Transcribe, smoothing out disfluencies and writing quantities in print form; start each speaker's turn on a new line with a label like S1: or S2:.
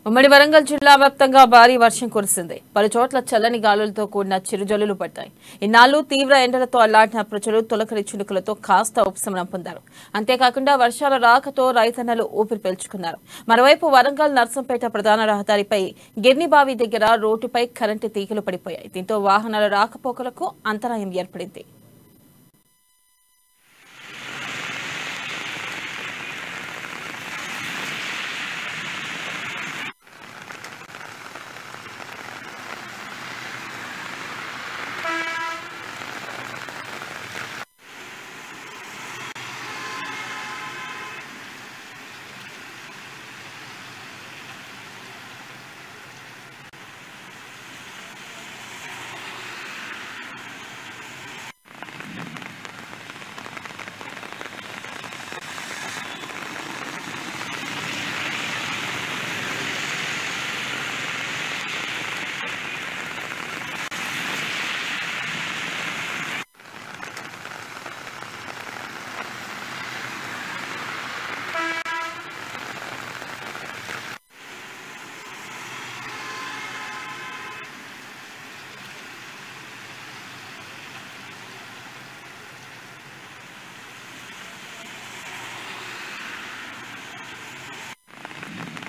S1: ఉమ్మడి వరంగల్ జిల్లా వ్యాప్తంగా భారీ వర్షం కురిసింది. పలు చోట్ల చల్లని గాలులతో కూడిన చిరుజల్లులు పడ్డాయి. ఇన్నాళ్లు తీవ్ర ఎండలతో అల్లాడిన ప్రజలు తొలకరి చినుకులతో కాస్త ఉపశమనం పొందారు. అంతేకాకుండా వర్షాల రాకతో రైతన్నలు ఊపిరి పీల్చుకున్నారు. మరోవైపు వరంగల్ నర్సంపేట ప్రధాన రహదారిపై గిర్నిబావి దగ్గర రోడ్డుపై కరెంటు తీగలు పడిపోయాయి. దీంతో వాహనాల రాకపోకలకు అంతరాయం ఏర్పడింది.